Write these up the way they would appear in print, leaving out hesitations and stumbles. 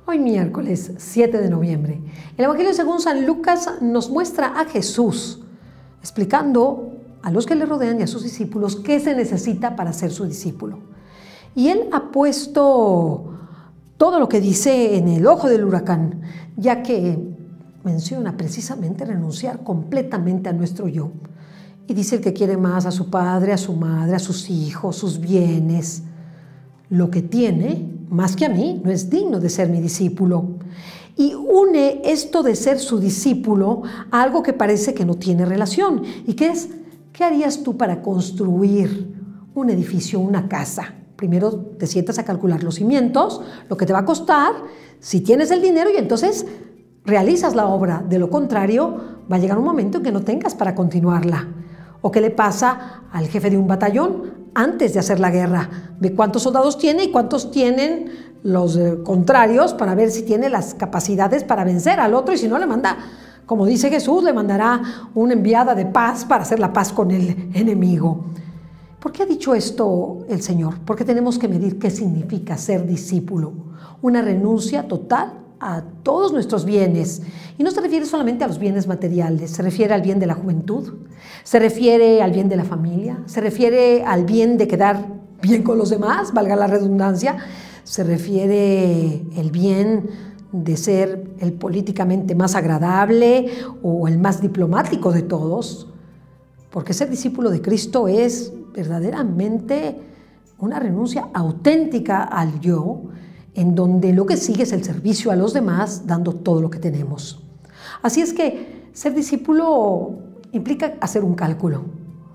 Hoy miércoles 7 de noviembre, el Evangelio según San Lucas nos muestra a Jesús explicando a los que le rodean y a sus discípulos qué se necesita para ser su discípulo. Y él ha puesto todo lo que dice en el ojo del huracán, ya que menciona precisamente renunciar completamente a nuestro yo. Y dice el que quiere más a su padre, a su madre, a sus hijos, sus bienes, lo que tiene, más que a mí, no es digno de ser mi discípulo. Y une esto de ser su discípulo a algo que parece que no tiene relación. ¿Y qué es? ¿Qué harías tú para construir un edificio, una casa? Primero te sientas a calcular los cimientos, lo que te va a costar, si tienes el dinero, y entonces realizas la obra. De lo contrario, va a llegar un momento en que no tengas para continuarla. ¿O qué le pasa al jefe de un batallón antes de hacer la guerra? Ve cuántos soldados tiene y cuántos tienen los contrarios para ver si tiene las capacidades para vencer al otro, y si no, le manda, como dice Jesús, le mandará una enviada de paz para hacer la paz con el enemigo. ¿Por qué ha dicho esto el Señor? Porque tenemos que medir qué significa ser discípulo. Una renuncia total a todos nuestros bienes. Y no se refiere solamente a los bienes materiales, se refiere al bien de la juventud, se refiere al bien de la familia, se refiere al bien de quedar bien con los demás, valga la redundancia, se refiere el bien de ser el políticamente más agradable o el más diplomático de todos, porque ser discípulo de Cristo es verdaderamente una renuncia auténtica al yo, en donde lo que sigue es el servicio a los demás, dando todo lo que tenemos. Así es que ser discípulo implica hacer un cálculo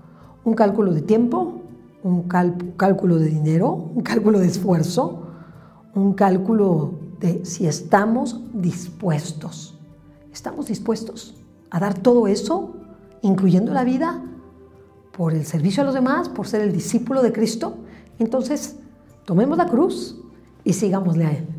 de tiempo, un cálculo de dinero, un cálculo de esfuerzo, un cálculo de si estamos dispuestos a dar todo eso, incluyendo la vida, por el servicio a los demás, por ser el discípulo de Cristo. Entonces, tomemos la cruz y sigámosle a Él.